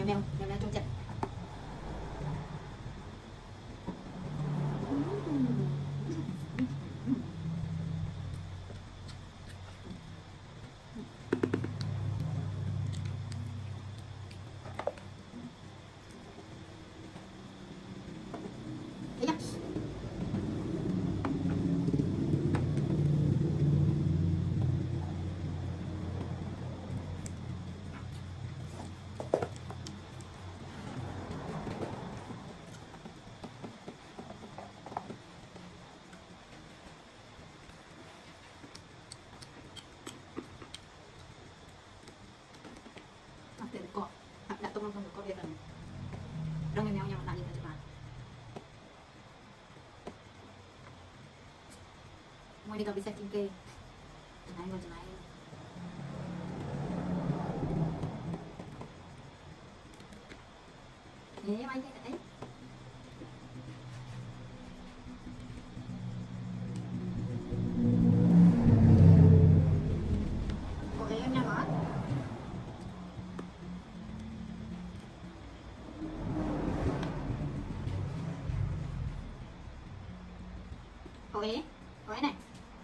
mèo trong chật. Để cọ đã tung không được có việc lần đông nhau nhau làm gì vậy bạn mau đi gặp đi xe kinh kê này rồi này nhé anh đấy có cái em nha đó. Ôi này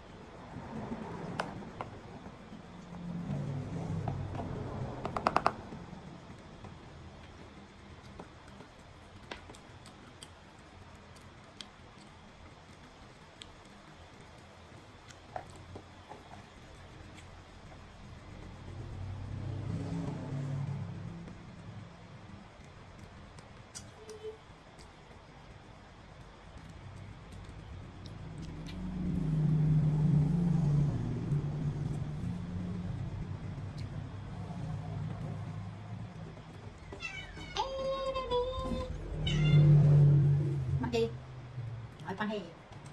đi ở trong này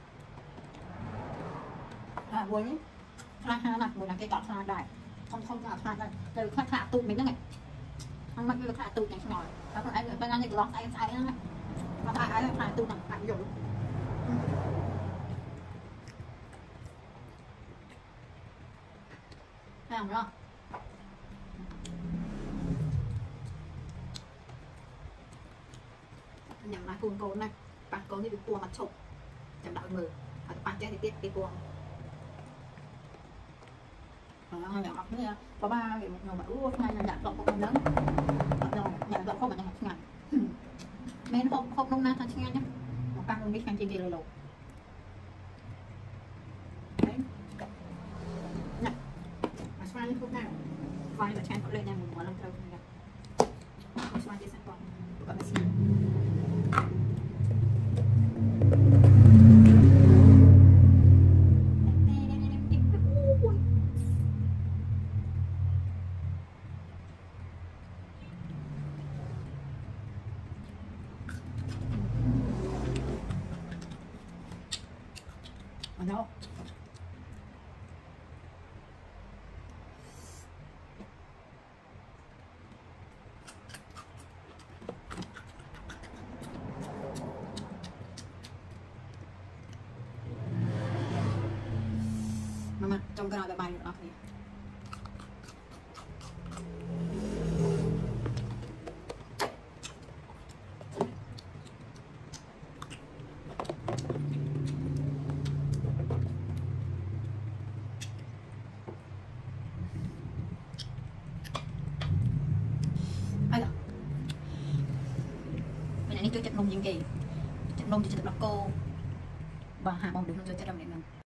với ha là một là cái cọt xa đại không là xa đây từ khách hạ tụt mình đó này không mặc được hạ tụt này ngồi đó còn anh bên anh thì lót tay sai đó mà ai hạ tụt nằm phải dùng thấy không đó nhằm lại cuồng cồn này bạn có cái cua mặt trộn chậm đạo mờ và bạn chơi thì tiếp cái cua hai nhỏ học nữa có ba cái một người mà uống ngay là nhặt lọc không lớn rồi nhặt lọc không phải nhặt ngàn men không đông na thành ngàn nhé một căn không biết căn trên kia là lột đấy này mà xoay lên không nào xoay và chen có lên nha một món lần thôi nha xoay trên sàn còn còn là xì đâu mama trong cái nào bài được thì mình này chơi chặt nông gì kì chặt nông chỉ chặt lọc cô và hạ bông được nó chơi chặt đồng này